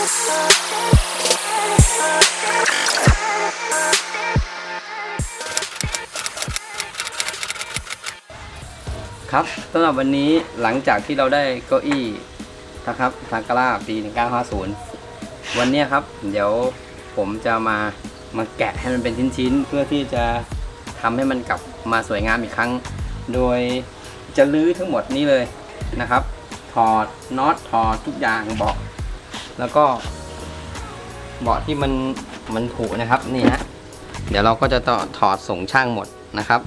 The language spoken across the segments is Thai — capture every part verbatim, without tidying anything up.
ครับสำหรับวันนี้หลังจากที่เราได้เก้าอี้นะครับทาการ่าปีหนึ่งเก้าห้าศูนย์วันนี้ครับเดี๋ยวผมจะมามาแกะให้มันเป็นชิ้นๆเพื่อที่จะทำให้มันกลับมาสวยงามอีกครั้งโดยจะลื้อทั้งหมดนี้เลยนะครับถอดน็อตถอดทุกอย่างเบาะแล้วก็เบาะที่มันมันผุนะครับนี่ฮะเดี๋ยวเราก็จะต่อถอดส่งช่างหมดนะครับ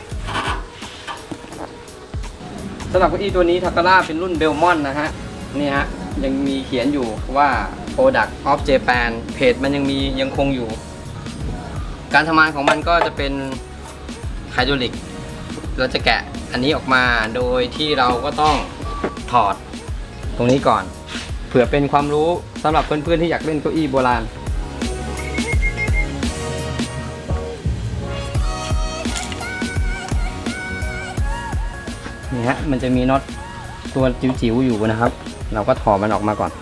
สำหรับเก้าอี้ตัวนี้ทาการ่าเป็นรุ่นเบลมอนนะฮะนี่ฮะยังมีเขียนอยู่ว่า Product of Japan เพจมันยังมียังคงอยู่การทำงานของมันก็จะเป็นไฮดรอลิกเราจะแกะอันนี้ออกมาโดยที่เราก็ต้องถอดตรงนี้ก่อนเผื่อเป็นความรู้สำหรับเพื่อนๆที่อยากเล่นเก้าอี้โบราณนี่ฮะมันจะมีน็อตตัวจิ๋วๆอยู่นะครับเราก็ถอดมันออกมาก่อน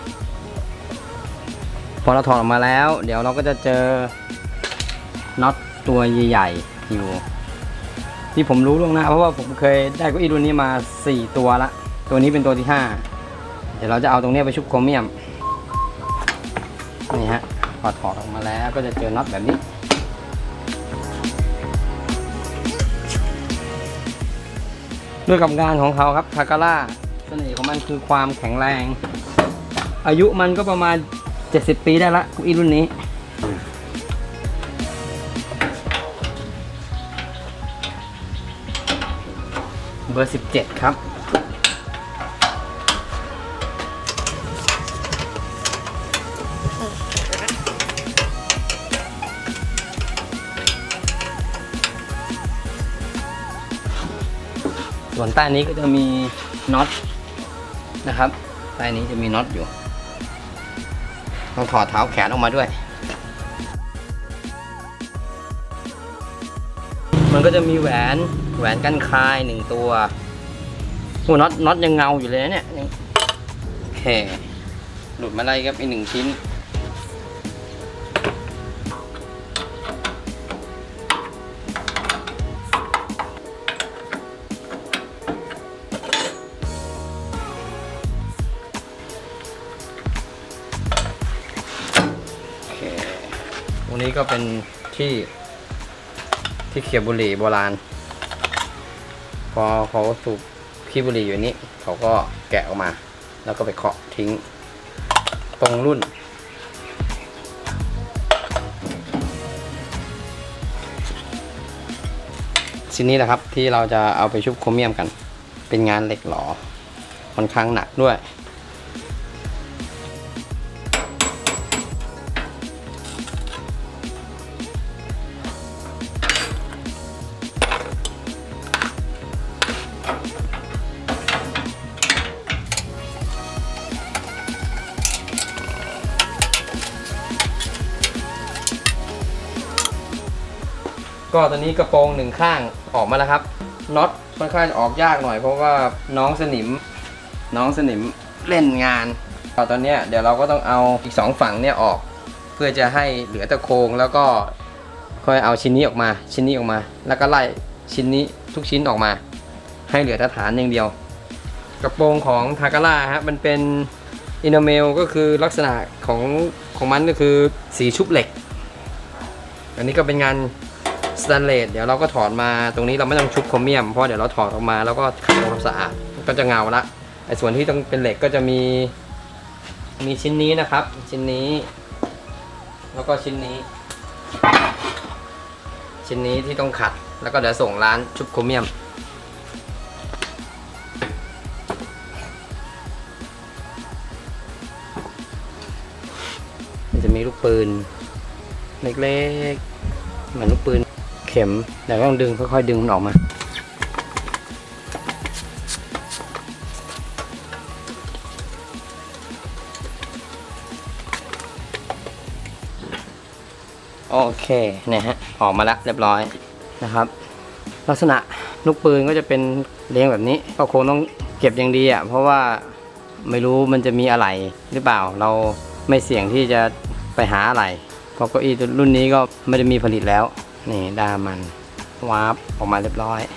พอเราถอดออกมาแล้วเดี๋ยวเราก็จะเจอน็อตตัวใหญ่ๆอยู่ที่ผมรู้ล่วงหน้าเพราะว่าผมเคยได้เก้าอี้รุ่นนี้มาสี่ตัวละตัวนี้เป็นตัวที่ห้าเดี๋ยวเราจะเอาตรงนี้ไปชุบโครเมียมนี่ฮะพอถอดออกมาแล้วก็จะเจอน็อตแบบนี้ด้วยกับงานของเขาครับทาการ่าเสน่ห์ของมันคือความแข็งแรงอายุมันก็ประมาณเจ็ดสิบปีได้ละเก้าอี้รุ่นนี้เบอร์สิบเจ็ดครับส่วนใต้นี้ก็จะมีน็อตนะครับใต้นี้จะมีน็อตอยู่ต้องถอดเท้าแขนออกมาด้วยมันก็จะมีแหวนแหวนกันคายหนึ่งตัวโอ้น็อตน็อตยังเงาอยู่เลยเนี่ยโอเคหลุดมาได้ครับอีกหนึ่งชิ้นตรงนี้ก็เป็นที่ที่เขียบบุหรี่โบราณพอเขาสูบขี้บุหรี่อยู่นี้เขาก็แกะออกมาแล้วก็ไปเคาะทิ้งตรงรุ่นชิ้นนี้แหละครับที่เราจะเอาไปชุบโครเมียมกันเป็นงานเหล็กหลอค่อนข้างหนักด้วยก็ตอนนี้กระโปรงหนึ่งข้างออกมาแล้วครับน็อตค่อนข้างออกยากหน่อยเพราะว่าน้องสนิมน้องสนิมเล่นงานตอนนี้เดี๋ยวเราก็ต้องเอาอีกสองฝั่งเนี่ยออกเพื่อจะให้เหลือแต่โครงแล้วก็ค่อยเอาชิ้นนี้ออกมาชิ้นนี้ออกมาแล้วก็ไล่ชิ้นนี้ทุกชิ้นออกมาให้เหลือแต่ฐานอย่างเดียวกระโปรงของทาการ่าฮะมันเป็นอินาเมลก็คือลักษณะของของมันก็คือสีชุบเหล็กอันนี้ก็เป็นงานสแตนเลสเดี๋ยวเราก็ถอดมาตรงนี้เราไม่ต้องชุบโครเมียมเพราะเดี๋ยวเราถอดออกมาแล้วก็ขัดทำความสะอาดก็จะเงาละไอ้ส่วนที่ต้องเป็นเหล็กก็จะมีมีชิ้นนี้นะครับชิ้นนี้แล้วก็ชิ้นนี้ชิ้นนี้ที่ต้องขัดแล้วก็เดี๋ยวส่งร้านชุบโครเมียมจะมีลูกปืนเล็กๆเหมือนลูกปืนเข็มแต่ต้องดึงค่อยๆดึงมันออกมาโอเคเนี่ยฮะออกมาแล้วเรียบร้อยนะครับลักษณะลูกปืนก็จะเป็นเลี้ยงแบบนี้ก็คงต้องเก็บอย่างดีอ่ะเพราะว่าไม่รู้มันจะมีอะไรหรือเปล่าเราไม่เสี่ยงที่จะไปหาอะไรเพราะเก้าอี้รุ่นนี้ก็ไม่ได้มีผลิตแล้วนี่ดามันวาร์ปออกมาเรียบร้อย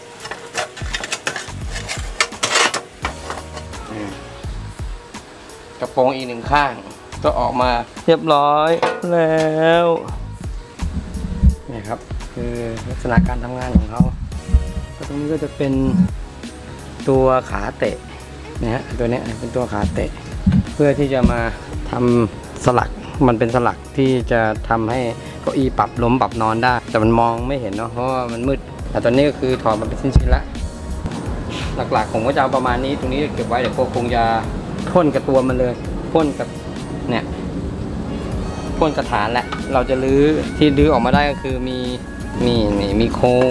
กระโปรงอีกหนึ่งข้างก็ออกมาเรียบร้อยแล้วนี่ครับคือลักษณะการทำงานของเขาตรงนี้ก็จะเป็นตัวขาเตะนะฮะตัวนี้เป็นตัวขาเตะเพื่อที่จะมาทำสลักมันเป็นสลักที่จะทำให้เก้าอี้ปรับล้มปรับนอนได้แต่มันมองไม่เห็นเนาะเพราะว่ามันมืดแต่ตอนนี้ก็คือถอดมาเป็นชิ้นๆแล้วหลักๆผมก็จะเอาประมาณนี้ตรงนี้เก็บไว้เดี๋ยวคงจะพ่นกับตัวมันเลยพ่นกับเนี่ยพ่นกระถานแหละเราจะลื้อที่ลื้อออกมาได้ก็คือมีมีนี่มีโครง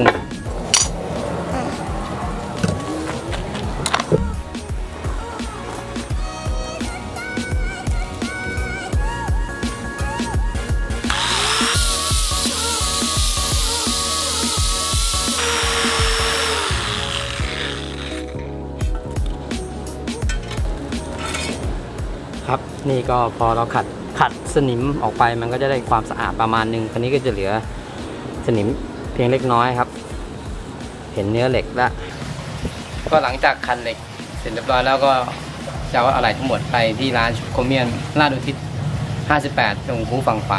ครับนี่ก็พอเราขัดขัดสนิมออกไปมันก็จะได้ความสะอาดประมาณนึงคราวนี้ก็จะเหลือสนิมเพียงเล็กน้อยครับเห็นเนื้อเหล็กแล้วก็หลังจากขัดเหล็กเสร็จเรียบร้อยแล้วก็จะเอาอะไหล่ทั้งหมดไปที่ร้านโคเมียนลาดอุทิศห้าสิบแปดตรงคูฝั่งขวา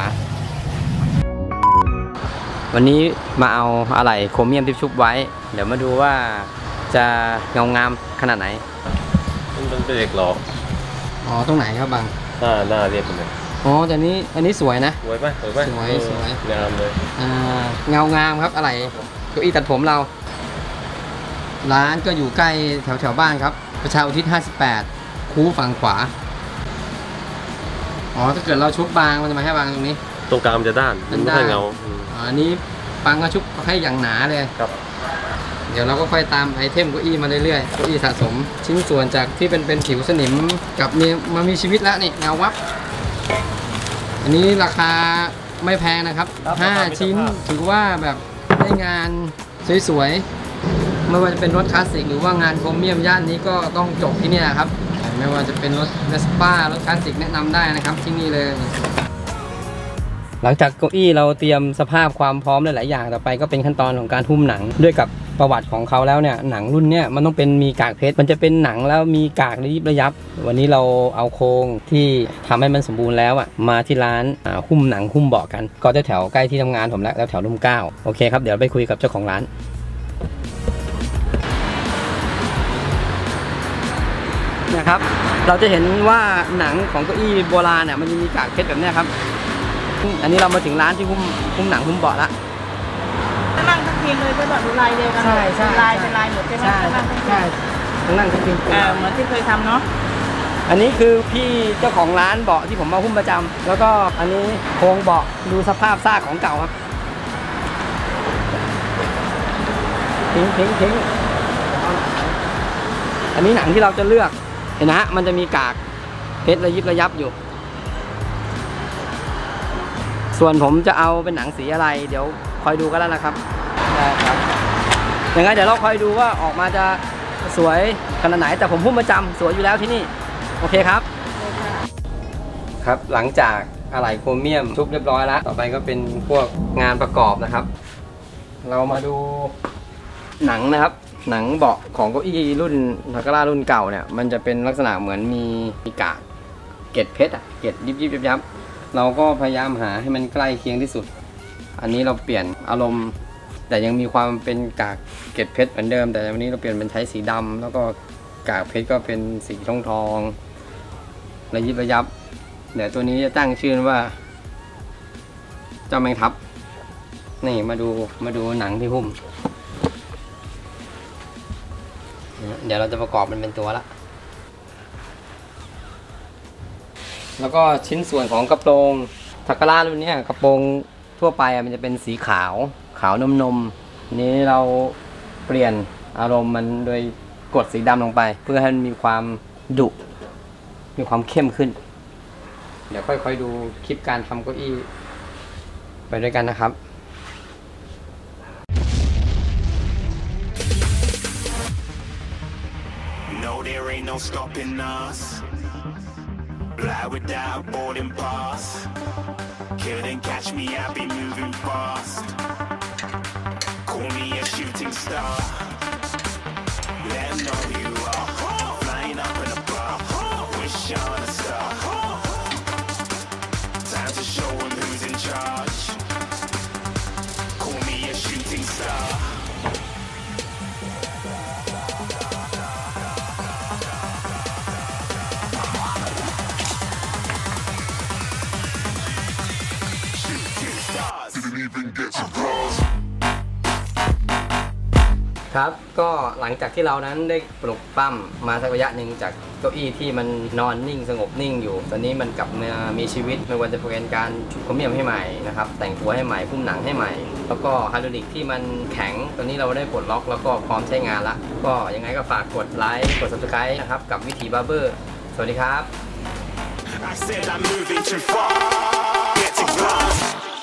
วันนี้มาเอาอะไหล่โคเมียมที่ชุบไว้เดี๋ยวมาดูว่าจะเงางามขนาดไหนมันเป็นเหล็กหรออ๋อตรงไหนครับบางหน้าหน้าเรียบเลยอ๋อแต่นี้อันนี้สวยนะสวยป่ะสวยป่ะสวยสวยงามเลยอ่าเงางามครับอะไรเก้าอี้ตัดผมเราร้านก็อยู่ใกล้แถวแถวบ้านครับประชาอุทิศห้าสิบแปดคูฝั่งขวาอ๋อถ้าเกิดเราชุบบางมันจะมาให้บางตรงนี้ตรงกลางมันจะด้านมันไม่ใช่เงาอ๋ออันนี้บางก็ชุบให้อย่างหนาเลยครับเดี๋ยวเราก็ค่อยตามไอเทมเก้าอี้มาเรื่อยๆเก้าอี้สะสมชิ้นส่วนจากที่เป็นเป็นผิวสนิมกับมีมามีชีวิตแล้วนี่เงาวับอันนี้ราคาไม่แพงนะครับห้าชิ้นถือว่าแบบได้งานสวยๆไม่ว่าจะเป็นรถคลาสสิกหรือว่างานโครเมียมย่านนี้ก็ต้องจบที่นี่นะครับไม่ว่าจะเป็นรถเวสป้ารถคลาสสิกแนะนำได้นะครับที่นี่เลยหลังจากเก้าอี้เราเตรียมสภาพความพร้อมหลายๆอย่างต่อไปก็เป็นขั้นตอนของการหุ้มหนังด้วยกับประวัติของเขาแล้วเนี่ยหนังรุ่นเนี้ยมันต้องเป็นมีกากเพชรมันจะเป็นหนังแล้วมีกากระยิบระยับวันนี้เราเอาโครงที่ทำให้มันสมบูรณ์แล้วอ่ะมาที่ร้านหุ้มหนังหุ้มเบาะกันก็จะแถวใกล้ที่ทำงานผมแล้วแล้วแถวร่มเกล้าโอเคครับเดี๋ยวไปคุยกับเจ้าของร้านนะครับเราจะเห็นว่าหนังของเก้าอี้โบราณเนี่ยมันจะมีกากเพชรแบบนี้ครับอันนี้เรามาถึงร้านที่หุ้มหุ้มหนังหุ้มเบาะละนั่งทั้งทีมเลยเป็นแบบลายเดียวกันใช่ใช่ลายเป็นลายหมดใช่ไหมใช่ทั้งนั่งทั้งทีมเหมือนที่เคยทำเนาะอันนี้คือพี่เจ้าของร้านเบาะที่ผมมาหุ้มประจำแล้วก็อันนี้โครงเบาะดูสภาพซากของเก่าครับทิ้งทิ้งทิ้งอันนี้หนังที่เราจะเลือกเห็นนะฮะมันจะมีกากเพชรระยิบระยับอยู่ส่วนผมจะเอาเป็นหนังสีอะไรเดี๋ยวคอยดูกันแล้วนะครับได้ครับยังไงเดี๋ยวเราคอยดูว่าออกมาจะสวยขนาดไหนแต่ผมหุ้มประจำสวยอยู่แล้วที่นี่โอเคครับครับหลังจากอะไหล่โครเมียมชุบเรียบร้อยแล้วต่อไปก็เป็นพวกงานประกอบนะครับเรามาดูหนังนะครับหนังเบาะของเก้าอี้รุ่นทาการ่ารุ่นเก่าเนี่ยมันจะเป็นลักษณะเหมือนมีมีกากเกล็ดเพชรอะเกล็ดยิบยิบยับยับเราก็พยายามหาให้มันใกล้เคียงที่สุดอันนี้เราเปลี่ยนอารมณ์แต่ยังมีความเป็นกากเกล็ดเพชรเหมือนเดิมแต่วันนี้เราเปลี่ยนเป็นใช้สีดำแล้วก็กากเพชรก็เป็นสีทองทองระยิบระยับเดี๋ยวตัวนี้จะตั้งชื่อว่าเจ้าแมงทับนี่มาดูมาดูหนังที่หุ้มเดี๋ยวเราจะประกอบมันเป็นตัวละแล้วก็ชิ้นส่วนของกระโปรงทาการ่ารุ่นนี้กระโปรงทั่วไปมันจะเป็นสีขาวขาวนมนมนี้เราเปลี่ยนอารมณ์มันโดยกดสีดำลงไปเพื่อให้มันมีความดุมีความเข้มขึ้นเดี๋ยวค่อยๆดูคลิปการทำเก้าอี้ไปด้วยกันนะครับ Fly without boarding pass. Couldn't catch me, I'll be moving fast. Call me a shooting star. Let 'em know who you are. Flying up in a bar. Wish on a star. Time to show 'em who's in charge. Call me a shooting star. Shooting stars. Didn't even get to cross. ครับก็หลังจากที่เรานั้นได้ปลุกปั้มมาสักระยะหนึ่งจากเก้าอี้ที่มันนอนนิ่งสงบนิ่งอยู่ตอนนี้มันกลับมามีชีวิตไม่ว่าจะเป็นการชุบขมิ้นให้ใหม่นะครับแต่งตัวให้ใหม่พุ่มหนังให้ใหม่แล้วก็ไฮดรอลิกที่มันแข็งตอนนี้เราได้ปลดล็อกแล้วก็พร้อมใช้งานละก็ยังไงก็ฝากกดไลค์กด ซับสไครบ์ นะครับกับวิถีบาร์เบอร์สวัสดีครับ I said I'm moving too far. Get to class.